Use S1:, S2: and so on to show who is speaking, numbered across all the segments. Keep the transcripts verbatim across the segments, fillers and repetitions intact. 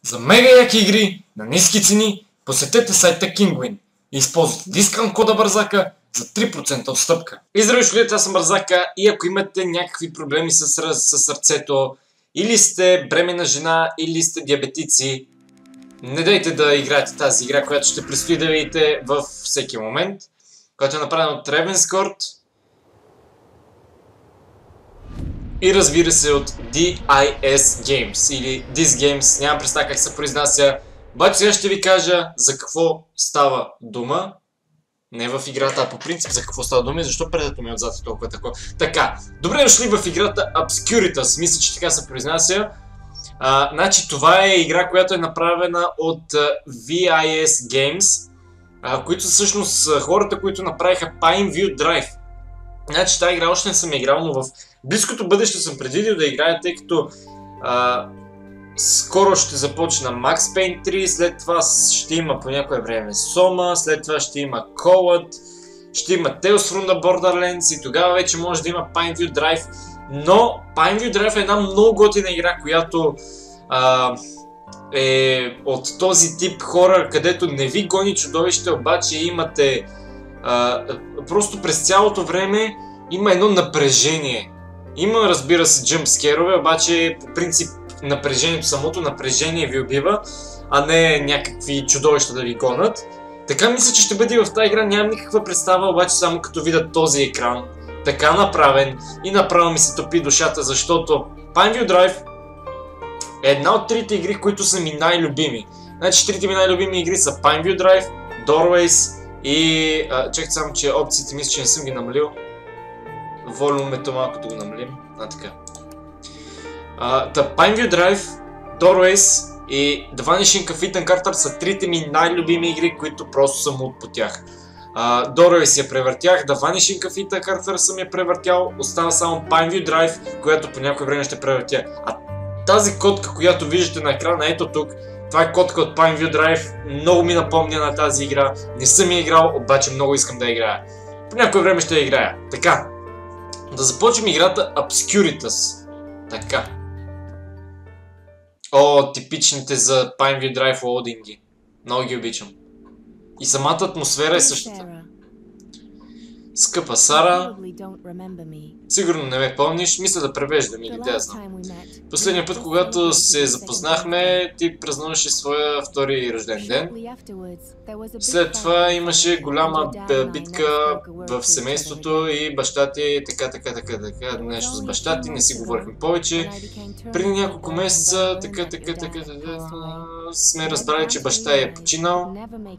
S1: За мега яки игри на ниски цени посетете сайта Kinguin и използвайте дискаунт кода Бързака за три процента отстъпка. И здравей, шулите, аз съм Бързака и ако имате някакви проблеми с, с сърцето, или сте бременна жена, или сте диабетици, не дайте да играете тази игра, която ще предстои да видите във всеки момент, която е направена от Ravenscourt и разбира се от ди ай ес Games или This Games, нямам представа как се произнася. Обаче сега ще ви кажа за какво става дума. Не в играта, а по принцип за какво става дума и защо предето ми е отзад е толкова такова. Така, добре дошли в играта Obscuritas, мисля, че така се произнася. А, значи това е игра, която е направена от ви ай ес Games, а, които са всъщност хората, които направиха Pineview Drive. Значи тази игра още не съм играл, но в близкото бъдеще съм предвидил да играя, тъй като а, скоро ще започна Max Payne три, след това ще има по някое време Soma, след това ще има Colad, ще има Tales from the Borderlands и тогава вече може да има Pineview Drive. Но Pineview Drive е една много готина игра, която а, е от този тип хора, където не ви гони чудовище, обаче имате а, просто през цялото време има едно напрежение. Има, разбира се, джъмпскерове, обаче по принцип напрежението, самото напрежение ви убива, а не някакви чудовища да ви гонят. Така мисля, че ще бъде и в тази игра, нямам никаква представа, обаче само като видя този екран, така направен и направо ми се топи душата, защото Pineview Drive е една от трите игри, които са ми най-любими. Значи трите ми най-любими игри са Pineview Drive, Doorways и... А, чакайте само, че опциите мисля, че не съм ги намалил. Волюмето малко да го намалим. А, така. Uh, The Pineview Drive, Doorways и The Vanishing of Ethan Carter са трите ми най-любими игри, които просто съм от по тях. Uh, Doorways я превъртях, The Vanishing of Ethan Carter съм я превъртял, остава само Pineview Drive, която по някое време ще превъртя. А тази котка, която виждате на екрана, ето тук, това е котка от Pineview Drive, много ми напомня на тази игра, не съм я играл, обаче много искам да я играя. По някое време ще я играя. Така, да започнем играта Obscuritas. Така. О, типичните за Pineview Drive лоудинги. Много ги обичам. И самата атмосфера е същата. Скъпа Сара, сигурно не ме помниш, мисля да превеждам или да я знам. Последния път, когато се запознахме, ти празнуваше своя втори рожден ден. След това имаше голяма битка в семейството и баща ти, така, така, така, така, нещо с баща ти, не си говорихме повече. Преди няколко месеца, така, така, така, така, сме разбрали, че баща е починал.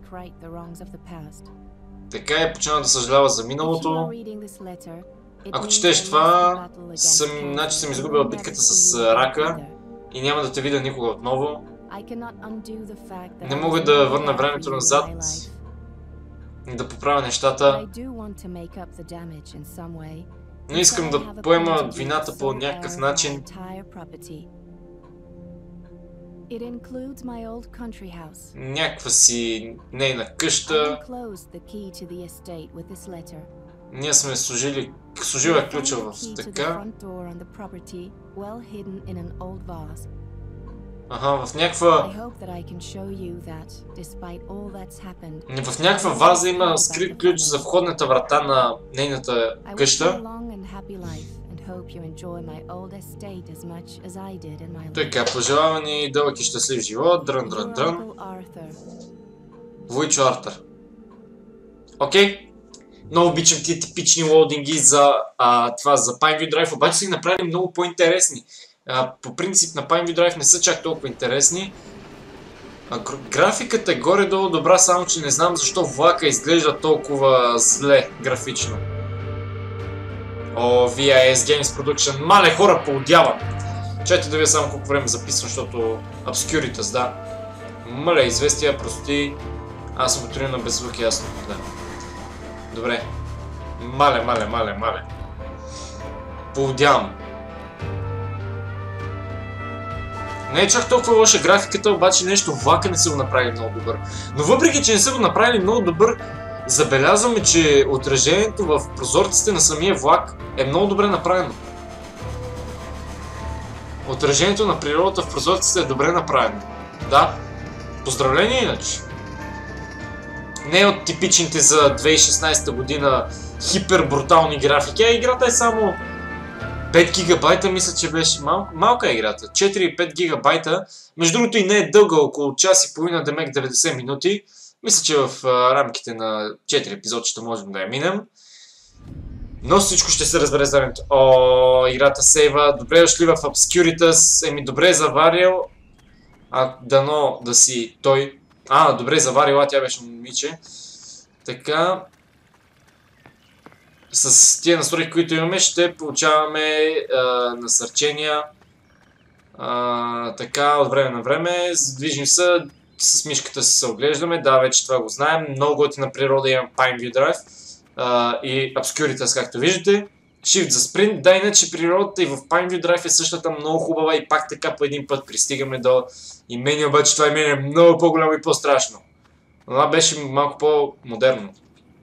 S1: Така е починал да съжалява за миналото. Ако четеш това, съм, значи съм изгубила битката с рака и няма да те видя никога отново. Не мога да върна времето назад и да поправя нещата, но искам да поема вината по някакъв начин. Някаква си нейна къща. Ние сме служили, служила ключа в така. Ага, в някаква... В някаква ваза има скрит ключ за входната врата на нейната къща. Така, пожелава ни дълъг и щастлив живот, дрън, дрън, дрън. Войчо Артър. Окей. Много обичам тия типични лоудинги за а, това, за Pineview Drive, обаче са ги направили много по-интересни. По принцип на Pineview Drive не са чак толкова интересни. А, графиката е горе-долу добра, само че не знам защо влака изглежда толкова зле графично. О, ви ай ес Games Production. Мале хора, поудявам! Чайте да видя само колко време записвам, защото Obscuritas, да. Мале, известия, прости. Аз съм готовен на беззвук, ясно, да. Добре. Мале, мале, мале, мале. Поудявам. Не е чак толкова лоша графиката, обаче нещо влака не са го направили много добър. Но въпреки, че не са го направили много добър, забелязваме, че отражението в прозорците на самия влак е много добре направено. Отражението на природата в прозорците е добре направено. Да. Поздравления иначе. Не е от типичните за две хиляди и шестнадесета година хипербрутални графики, а играта е само пет гигабайта, мисля, че беше мал... малка е играта. четири и пет гигабайта. Между другото и не е дълга, около час и половина, демек деветдесет минути. Мисля, че в а, рамките на четири епизодчета можем да я минем. Но всичко ще се разбере за времето. О, играта сейва. Добре дошли в Obscuritas. Еми, добре е заварил. А, дано да си той... А, добре е заварила, тя беше момиче. Така... С тия настройки, които имаме, ще получаваме а, насърчения. А, така, от време на време. Движим се, с мишката се оглеждаме. Да, вече това го знаем. Много готина природа имам Pineview Drive. Uh, и Obscuritas, както виждате. Shift за спринт. Да, иначе природата и в Pineview Drive е същата, много хубава и пак така по един път пристигаме до имение, обаче това имение е много по-голямо и по-страшно. Това беше малко по-модерно.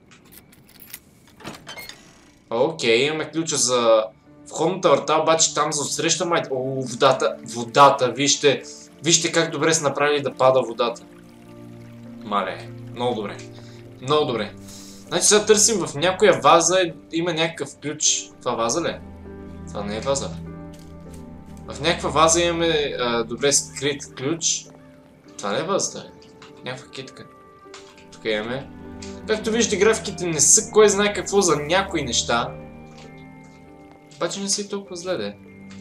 S1: Окей, okay, имаме ключа за входната врата, обаче там за отсреща май... О, водата, водата, вижте, вижте как добре са направили да пада водата. Мале, много добре, много добре. Значи сега търсим в някоя ваза, има някакъв ключ. Това ваза ли е? Това не е ваза. В някаква ваза имаме а, добре скрит ключ. Това не е вазата. Някаква китка. Тук имаме. Както виждате, графиките не са кой знае какво за някои неща. Обаче не си толкова зле, де.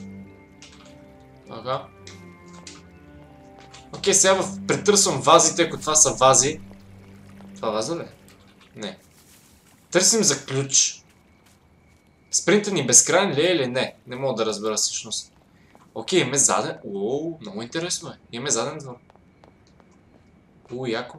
S1: Ага. Окей, сега в... претърсвам вазите, ако това са вази. Това ваза ли? Не. Търсим за ключ. Спринта ни безкрайен ли е или не? Не мога да разбера всъщност. Окей, имаме заден... Ооо, много интересно е. Имаме заден двор. Уу, яко.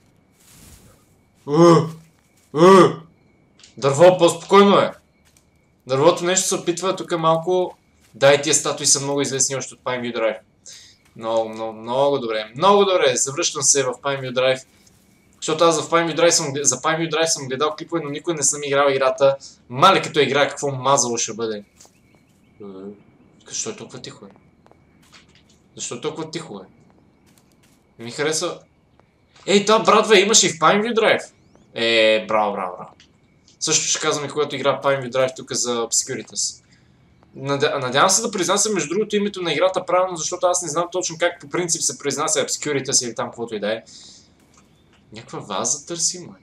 S1: Уу, уу. Дърво, по-спокойно е. Дървото нещо се опитва тук малко... Да, и тия статуи са много известни още от Pineview Drive. Много, много, много добре. Много добре. Завръщам се в Pineview Drive. Защото аз в Pineview Drive съм, за Pineview Drive съм гледал клипове, но никой не съм играл играта. Мале като игра, какво мазало ще бъде. Защо е толкова тихо е? Защо е толкова тихо е? Не ми харесва... Ей, това братве, имаш и в Pineview Drive. Е, браво, браво, браво. Също ще казвам и когато игра Pineview Drive тук за Obscuritas. Надявам се да произнася между другото името на играта правилно, защото аз не знам точно как по принцип се произнася Obscuritas или там каквото и да е. Някаква ваза търсим, май.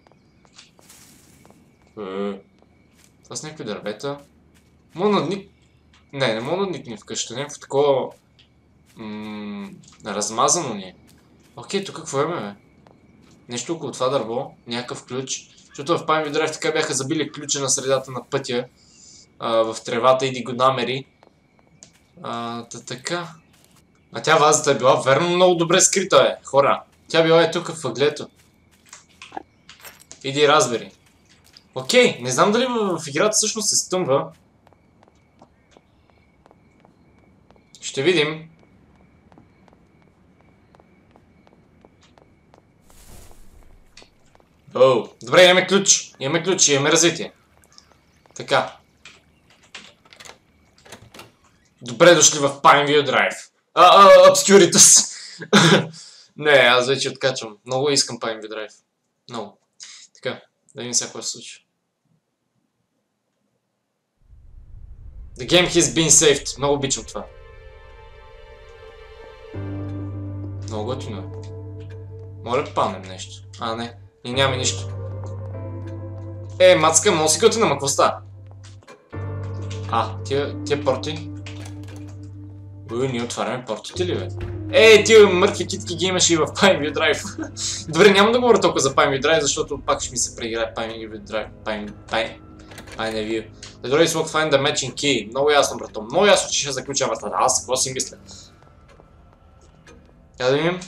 S1: Е, това с някакви дървета. Мога надник... Не, не мога надникни вкъща. Някакво такова... Ммм... Размазано ни е. Окей, тук какво имаме, бе? Нещо около това дърво. Някакъв ключ. Защото в Pineview Drive така бяха забили ключа на средата на пътя. А, в тревата, иди го намери. А, та така. А тя вазата е била верно много добре скрита, е. Хора. Тя била е тук в ъглето. Иди разбери. Окей, не знам дали в, в играта всъщност се стъмва. Ще видим. Оу, добре, имаме ключ. Имаме ключ, имаме развитие. Така. Добре дошли в Pineview Drive. А, а, Obscuritas. Не, аз вече откачвам. Много искам Pineview Drive. Много. Така, да видим сега какво се случи. The game has been saved. Много обичам това. Много готино е. Моля да палнем нещо. А, не. И нямаме нищо. Е, мацка, много си готина, ма какво става? А, тия, тия порти. Уй, ние отваряме портите ли, бе? Е, тия мъртви китки ги имаше и в Pineview Drive. Добре, няма да говоря толкова за Pineview Drive, защото пак ще ми се преиграе Pineview Drive. Pineview. The door is locked, find the matching key. Много ясно, брато. Много ясно, че ще заключа вратата. Аз какво си мисля? Я да видим.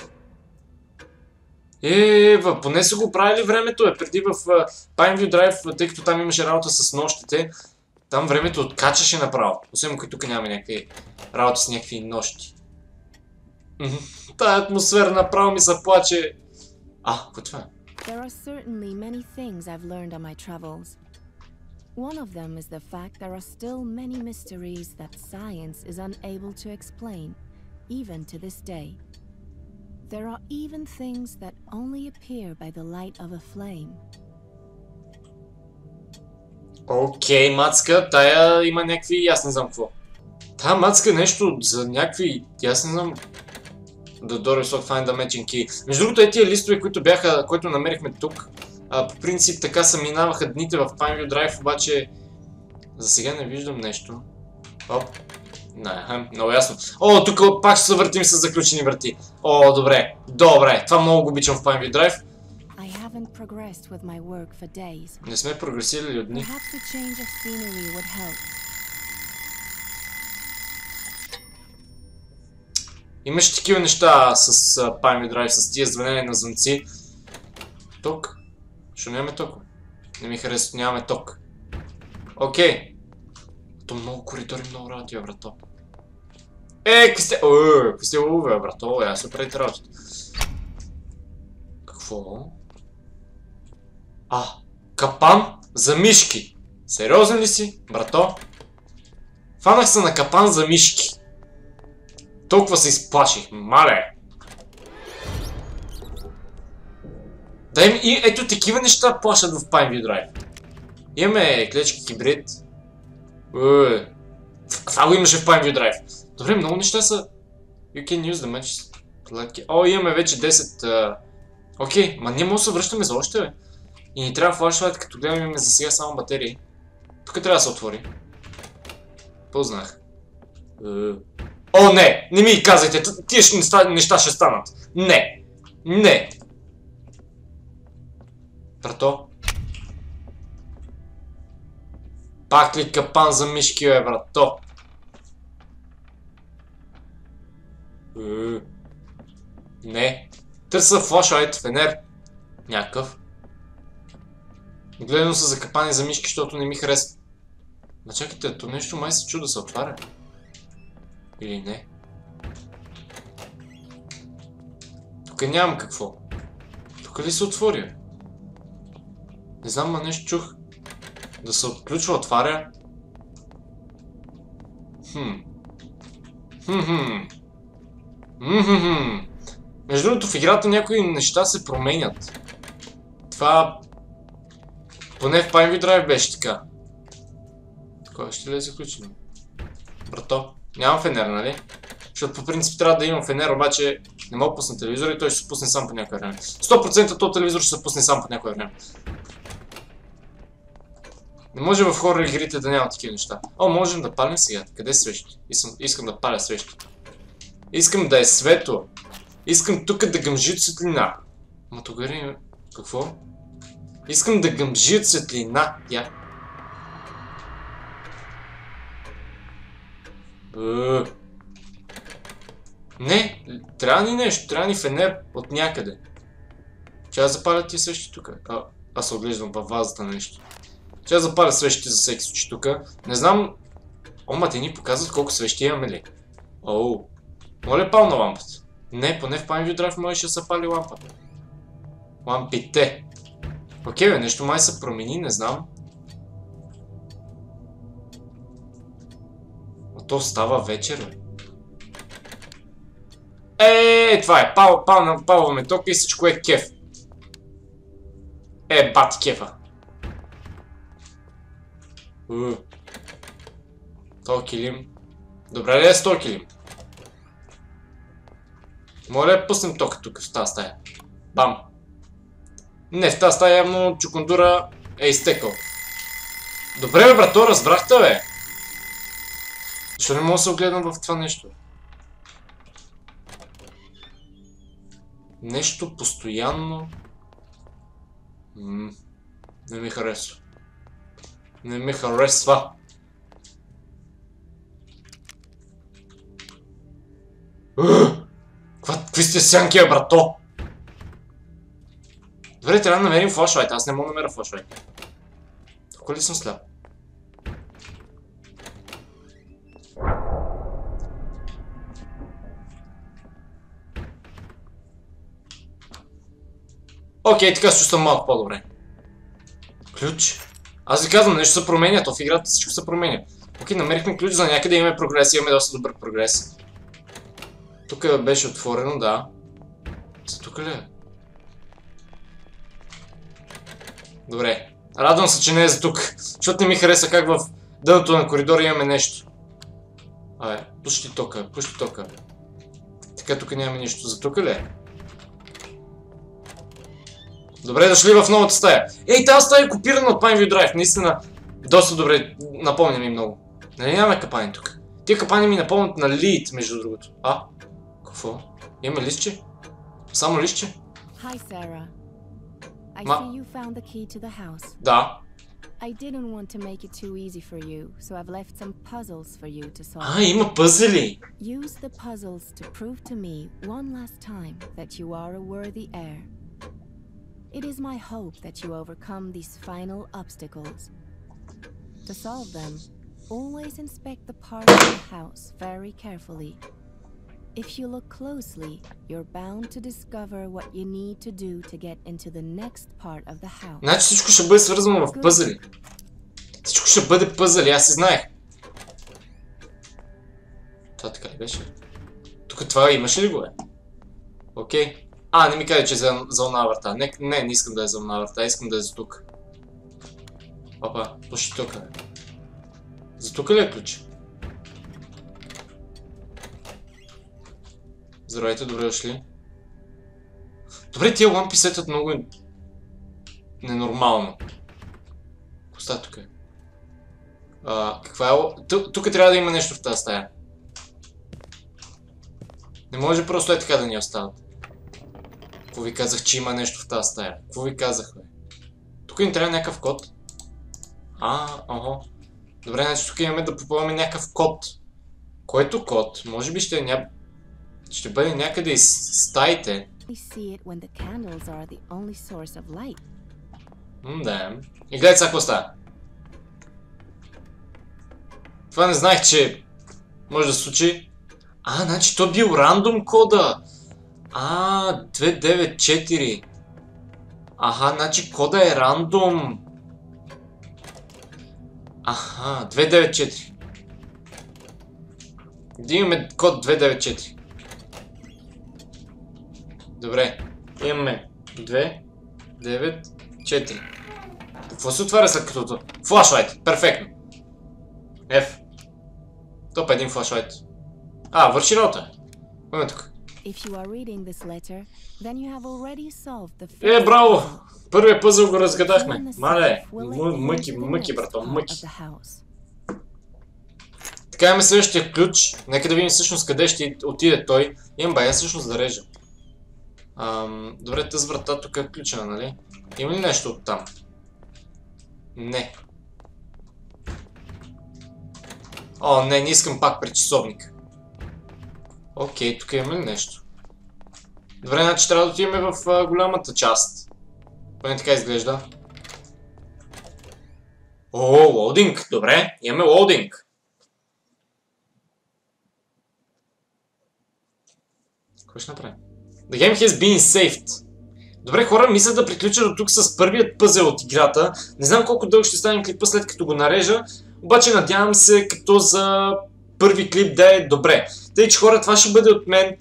S1: Е, поне са го правили времето, е. Преди в Pineview Drive, тъй като там имаше работа с нощите, там времето откачаше направо. Освен ако и тук няма някакви работи с някакви нощи. Тая атмосфера направо ми се плаче. А, какво това е?
S2: There are certainly many things I've learned on my travels. One of them is the fact there are still many mysteries that science is unable to explain, even to this day. There are even things that only appear by the light of a flame.
S1: Окей, okay, мацка, тая има някакви, аз не знам какво. Тая мацка нещо за някакви, аз не знам. The door is locked, find the matching key. Между другото, е тия листове, които бяха, които намерихме тук, а, по принцип така са минаваха дните в Pineview Drive, обаче за сега не виждам нещо. Оп. Не, много ясно. О, тук пак ще се въртим с заключени врати. О, добре, добре, това много го обичам в Pineview Drive. Не сме прогресирали от дни. Имаше такива неща с uh, Pineview Drive, с тия звънения на звънци. Ток? Що нямаме ток? Не ми харесва, нямаме ток. Окей. То много коридори, много работи, брато. Е, какви сте... Ооо, какви сте уве, брато, я се правите работите. Какво? А, капан за мишки. Сериозен ли си, брато? Фанах се на капан за мишки. Толкова се изплаших, мале. Дай ми, и ето такива неща плашат в Pineview Drive. Имаме клечки хибрид. Ууу. Това го имаше в Pineview Drive. Добре, много неща са... You can use the match. О, имаме вече десет... Окей, ма ние може да се връщаме за още, бе. И ни трябва флашлайт, като гледам имаме за сега само батерии. Тук трябва да се отвори. Познах. О, не! Не ми казайте! Тия неща ще станат! Не! Не! Брато? Пак ли капан за мишки, бе, брато? Не. Търся флашлайт, фенер. Някакъв. Гледам се за капани за мишки, защото не ми харесва. Ма чакайте, то нещо май се чуда се отваря. Или не? Тук нямам какво. Тук ли се отворя? Не знам, ма нещо чух. Да се отключва, отваря. Хм. Хм хм. Мхм. Между другото, в играта някои неща се променят. Това... Поне в Pineview Drive беше така. Кой ще ли е заключено? Брато, нямам фенер, нали? Защото по принцип трябва да имам фенер, обаче не мога да пусна телевизор и той ще се пусне сам по някое време. сто процента този телевизор ще се пусне сам по някое време. Не може в хорор игрите да няма такива неща. О, можем да палим сега. Къде е свещи? Искам, искам да паля свещи. Искам да е светло. Искам тук да гъмжи от светлина. Ма тогава има... Какво? Искам да гъмжи от светлина. Я. Бъ... Не, трябва ни нещо. Трябва ни фенер от някъде. Че аз запаля тия свещи тук. А, аз се оглеждам във вазата на нещо. Че аз запаля свещите за всеки случай тук. Не знам... О, ма те ни показват колко свещи имаме ли. Оу. Моля пал на лампата. Не, поне в Pineview Drive можеше да се пали лампата. Лампите. Окей, бе, нещо май се промени, не знам. А то става вечер, бе. Е, това е. Пал, пал, палваме тока и всичко е кеф. Е, бати кефа. Уу. То килим. Добре ли е с то килим? Моля да пуснем тока тук в тази стая. Бам. Не, в тази стая явно чукундура е изтекал. Добре, бе, брато, разбрахте, бе. Защо не мога да се огледам в това нещо? Нещо постоянно... М не ми харесва. Не ми харесва. Какви сте сянки, бе, брато? Добре, трябва да намерим флашлайт. Аз не мога да намеря флашлайт. Тук ли съм сляп? Окей, така се чувствам малко по-добре. Ключ? Аз ви казвам, нещо се променя, то в играта всичко се променя. Окей, намерихме ключ за някъде, имаме прогрес, имаме доста добър прогрес. Тук беше отворено, да. За тук ли е? Добре. Радвам се, че не е за тук. Защото не ми хареса как в дъното на коридора имаме нещо. Абе, пушти тока, пушти тока. Така тук нямаме нищо. За тук ли е? Добре дошли в новата стая. Ей, тази стая е копирана от Pineview Drive. Наистина, доста добре напомня ми много. Нали нямаме капани тук? Тия капани ми напомнят на Лид, между другото. А? Какво? Има листче? Само листче?
S2: Hi, Sarah. I
S1: Ma-
S2: see you found the key to the house.
S1: Да.
S2: I didn't want to make it too easy for you, so I've left some puzzles for you to solve.
S1: А, има пъзели!
S2: Use the puzzles to prove to me one last time that you are a worthy heir. It is my hope that you overcome these final obstacles. To solve them, always inspect the part of the house very carefully. If you look closely, you're bound to discover what you need to do to get into the next part of the house.
S1: Значи всичко ще бъде свързано в пъзели. Всичко ще бъде пъзели, аз си знаех. Това така ли беше? Тук това имаше ли го е? Окей. А, не ми кажа, че е за, за една врата. Не, не, не искам да е за една врата, искам да е за тук. Опа, пуши тук. За тук ли е ключ? Здравейте, добре дошли. Добре, тия лампи светят много ненормално. Какво става тук? А, каква е? Тук трябва да има нещо в тази стая. Не може просто е така да ни остават. Какво ви казах, че има нещо в тази стая? Какво ви казах, бе? Тук ни трябва някакъв код. А, ого. Добре, значи тук имаме да попълваме някакъв код. Който код? Може би ще е ня... Ще бъде някъде из стаите. М, да. И гледай сега какво става. Това не знаех, че може да се случи. А, значи то бил рандом кода. А, две девет четири. Аха, значи кода е рандом. Аха, две девет четири. Да имаме код две девет четири. Добре, имаме две девет четири. Какво се отваря след като? Флашлайт, перфектно. F. Топ един флашлайт. А, върши работа. Кой е тук? Е, браво! Първият пъзъл го разгадахме. Мале, мъки, мъки, брато, мъки. Така имаме следващия ключ. Нека да видим всъщност къде ще отиде той. Имам бая всъщност да режа. Ам, добре, тази врата тук е включена, нали? Има ли нещо от там? Не. О, не, не искам пак пречасовник. Окей, тук има ли нещо? Добре, значи трябва да отидем в а, голямата част. Поне така изглежда. О, лоудинг! Добре, имаме лоудинг. Какво ще направим? The game has been saved. Добре, хора, мисля да приключа до тук с първият пъзел от играта. Не знам колко дълго ще стане клипа след като го нарежа, обаче надявам се като за първи клип да е добре. Тъй, че хора, това ще бъде от мен.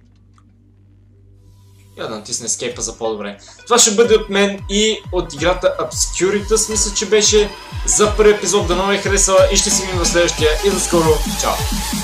S1: Я да натисна escape за по-добре. Това ще бъде от мен и от играта Obscuritas, мисля, че беше за първи епизод. Да много е харесала и ще си видим в следващия. И до скоро. Чао!